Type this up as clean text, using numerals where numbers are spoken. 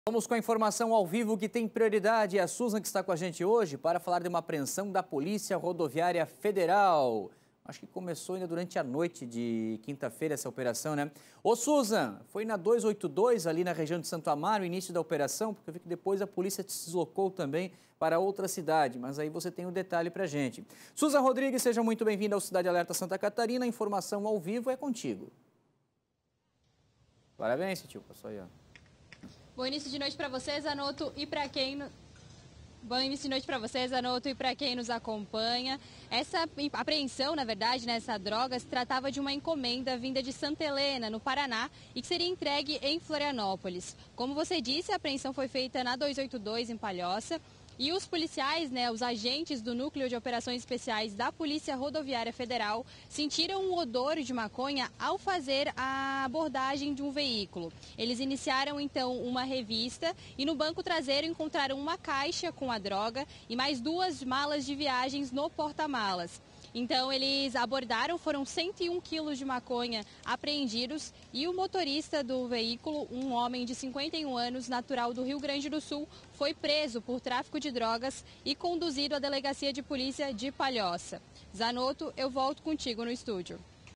Vamos com a informação ao vivo que tem prioridade. É a Susan que está com a gente hoje para falar de uma apreensão da Polícia Rodoviária Federal. Acho que começou ainda durante a noite de quinta-feira essa operação, né? Ô Susan, foi na 282 ali na região de Santo Amaro o início da operação, porque eu vi que depois a polícia se deslocou também para outra cidade, mas aí você tem um detalhe pra gente. Susan Rodrigues, seja muito bem-vinda ao Cidade Alerta Santa Catarina. A informação ao vivo é contigo. Parabéns, tio, passou aí, ó. Bom início de noite para vocês, Anoto, e para quem... Bom início de noite para vocês, Anoto, e para quem nos acompanha. Essa apreensão, na verdade, nessa droga, se tratava de uma encomenda vinda de Santa Helena, no Paraná, e que seria entregue em Florianópolis. Como você disse, a apreensão foi feita na 282, em Palhoça. E os policiais, os agentes do Núcleo de Operações Especiais da Polícia Rodoviária Federal sentiram um odor de maconha ao fazer a abordagem de um veículo. Eles iniciaram, então, uma revista e no banco traseiro encontraram uma caixa com a droga e mais 2 malas de viagens no porta-malas. Então, eles abordaram, foram 101 quilos de maconha apreendidos e o motorista do veículo, um homem de 51 anos, natural do Rio Grande do Sul, foi preso por tráfico de drogas e conduzido à delegacia de polícia de Palhoça. Zanotto, eu volto contigo no estúdio.